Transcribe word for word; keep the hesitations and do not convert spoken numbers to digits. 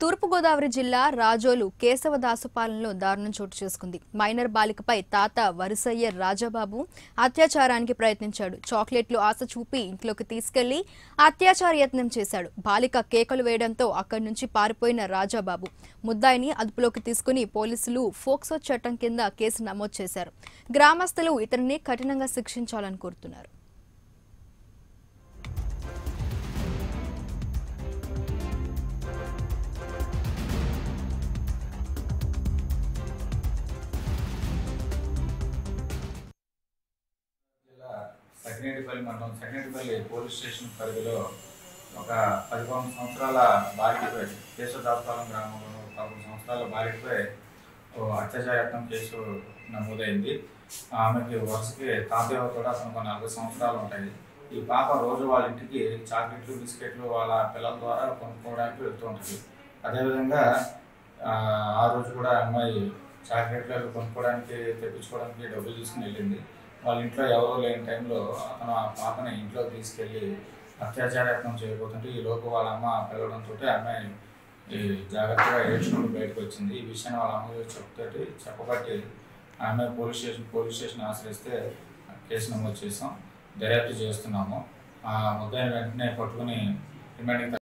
తూర్పు గోదావరి జిల్లా రాజోలు కేశవదాసుపాలెంలో దారుణం చోటు చేసుకుంది. మైనర్ బాలికపై తాత వరుసయ్య రాజాబాబు అత్యాచారానికి ప్రయత్నించాడు. చాక్లెట్లు ఆశ చూపి ఇంట్లోకి తీసుకెళ్లి అత్యాచార యత్నం చేశాడు. బాలిక కేకలు వేయడంతో అక్కడి నుంచి పారిపోయిన రాజాబాబు ముద్దాయిని అదుపులోకి తీసుకుని పోలీసులు ఫోక్సో చట్టం కింద కేసు నమోదు చేశారు. గ్రామస్తులు ఇతనిని కఠినంగా శిక్షించాలని కోరుతున్నారు. సెకండరీపల్లి మండలం సెకండరీపల్లి పోలీస్ స్టేషన్ పరిధిలో ఒక పదకొండు సంవత్సరాల బాలికపై కేశవదాసుపాలెం గ్రామంలో పదకొండు సంవత్సరాల బాలికపై అత్యాచారయత్నం కేసు నమోదైంది. ఆమెకి వరుసకి తాతయ్య కూడా అతను నలభై సంవత్సరాలు ఉంటాయి. ఈ పాప రోజు వాళ్ళ ఇంటికి చాక్లెట్లు బిస్కెట్లు వాళ్ళ పిల్లల ద్వారా కొనుక్కోవడానికి వెళ్తూ ఉంటుంది. అదేవిధంగా ఆ రోజు కూడా అమ్మాయి చాక్లెట్లు కొనుక్కోవడానికి తెప్పించుకోవడానికి డబ్బులు తీసుకుని వెళ్ళింది. వాళ్ళ ఇంట్లో ఎవరో లేని టైంలో అతను ఆ పాపని ఇంట్లో తీసుకెళ్ళి అత్యాచారయత్నం చేయబోతుంటే ఈ లోపు వాళ్ళ అమ్మ పిలవడంతో అమ్మాయి ఈ జాగ్రత్తగా ఏడ్చుకుంటూ బయటకు వచ్చింది. ఈ విషయాన్ని వాళ్ళ అమ్మ చెప్తే చెప్పబట్టి ఆమె పోలీస్ స్టేషన్ పోలీస్ స్టేషన్ ఆశ్రయిస్తే కేసు నమోదు చేసాం, దర్యాప్తు చేస్తున్నాము. ఆ ముద్దాయిని వెంటనే పట్టుకుని రిమాండింగ్